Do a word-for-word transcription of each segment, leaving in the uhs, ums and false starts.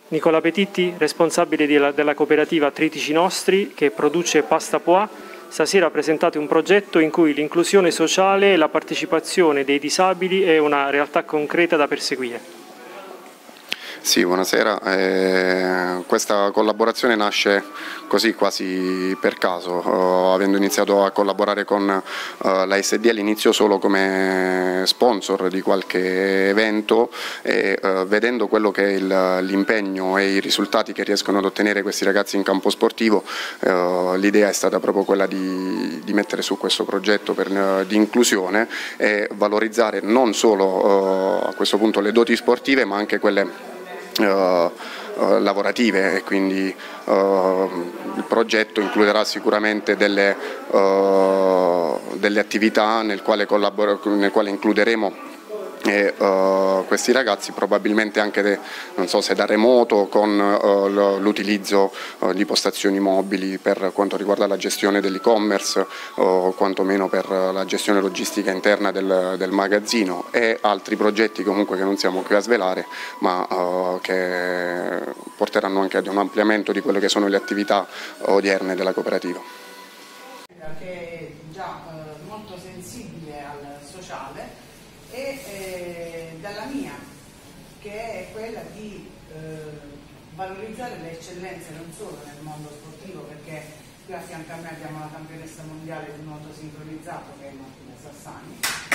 Nicola Petitti, responsabile della, della cooperativa Tritici Nostri, che produce pasta pois, stasera ha presentato un progetto in cui l'inclusione sociale e la partecipazione dei disabili è una realtà concreta da perseguire. Sì, buonasera. Eh, questa collaborazione nasce così quasi per caso, uh, avendo iniziato a collaborare con uh, la S D all'inizio solo come sponsor di qualche evento e uh, vedendo quello che è l'impegno e i risultati che riescono ad ottenere questi ragazzi in campo sportivo, uh, l'idea è stata proprio quella di, di mettere su questo progetto per, uh, di inclusione e valorizzare non solo uh, a questo punto le doti sportive ma anche quelle Uh, uh, lavorative, e quindi uh, il progetto includerà sicuramente delle, uh, delle attività nel quale, nel quale includeremo e, uh, questi ragazzi probabilmente anche de, non so se da remoto, con uh, l'utilizzo uh, di postazioni mobili per quanto riguarda la gestione dell'e-commerce o quantomeno per la gestione logistica interna del, del magazzino, e altri progetti comunque che non siamo qui a svelare ma uh, che porteranno anche ad un ampliamento di quelle che sono le attività odierne della cooperativa. Che è già uh, molto sensibile al sociale e eh, dalla mia, che è quella di eh, valorizzare le eccellenze non solo nel mondo sportivo, perché qui a fianco a me abbiamo la campionessa mondiale di nuoto sincronizzato che è Martina Sassani,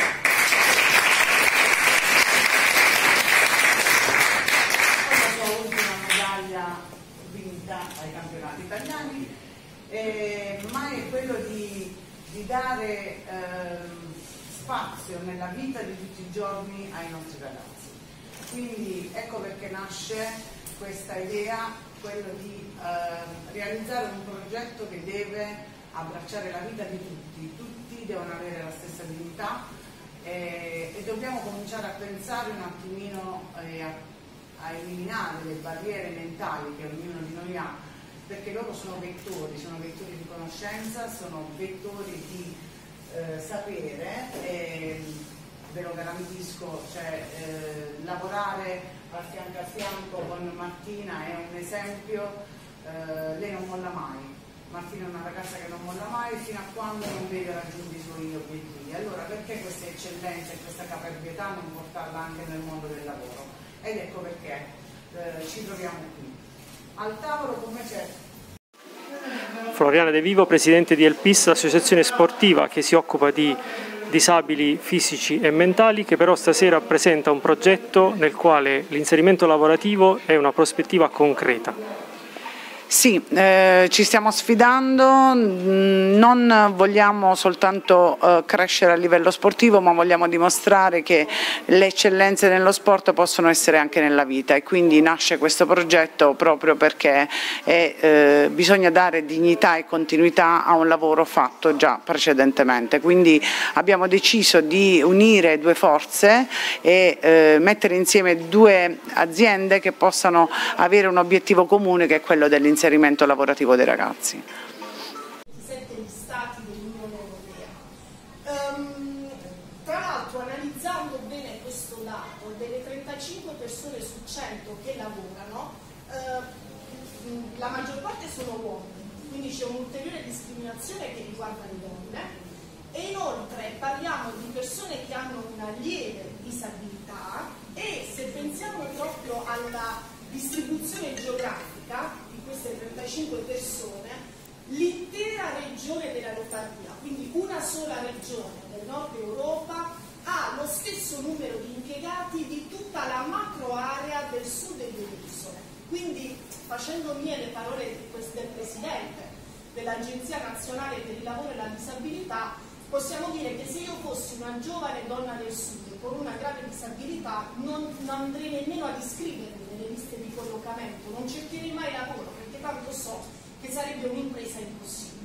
con la sua ultima medaglia vinta ai campionati italiani, eh, ma è quello di, di dare eh, spazio nella vita di tutti i giorni ai nostri ragazzi. Quindi ecco perché nasce questa idea, quello di eh, realizzare un progetto che deve abbracciare la vita di tutti, tutti devono avere la stessa dignità eh, e dobbiamo cominciare a pensare un attimino eh, a, a eliminare le barriere mentali che ognuno di noi ha, perché loro sono vettori, sono vettori di conoscenza, sono vettori di Eh, sapere, e ve lo garantisco, cioè, eh, lavorare a fianco a fianco con Martina è un esempio, eh, lei non molla mai, Martina è una ragazza che non molla mai fino a quando non vede raggiunti i suoi obiettivi. Allora perché queste eccellenze e questa caparbietà non portarla anche nel mondo del lavoro? Ed ecco perché eh, ci troviamo qui. Al tavolo con me c'è Floriana De Vivo, presidente di El P I S, l'associazione sportiva che si occupa di disabili fisici e mentali, che però stasera presenta un progetto nel quale l'inserimento lavorativo è una prospettiva concreta. Sì, eh, ci stiamo sfidando, non vogliamo soltanto eh, crescere a livello sportivo, ma vogliamo dimostrare che le eccellenze nello sport possono essere anche nella vita, e quindi nasce questo progetto proprio perché è, eh, bisogna dare dignità e continuità a un lavoro fatto già precedentemente. Quindi abbiamo deciso di unire due forze e eh, mettere insieme due aziende che possano avere un obiettivo comune, che è quello dell'inserimento inserimento lavorativo dei ragazzi. ventisette gli stati dell'Unione Europea. Um, tra l'altro, analizzando bene questo dato, delle trentacinque persone su cento che lavorano, uh, la maggior parte sono uomini, quindi c'è un'ulteriore discriminazione che riguarda le donne, e inoltre parliamo di persone che hanno una lieve disabilità, e se pensiamo proprio alla distribuzione geografica queste trentacinque persone, l'intera regione della Lombardia, quindi una sola regione del nord Europa, ha lo stesso numero di impiegati di tutta la macro area del sud delle isole. Quindi, facendo mie le parole del Presidente dell'Agenzia Nazionale per il Lavoro e la Disabilità, possiamo dire che se io fossi una giovane donna del sud con una grave disabilità non, non andrei nemmeno ad iscrivermi nelle liste di collocamento, non cercherei mai lavoro, perché tanto so che sarebbe un'impresa impossibile.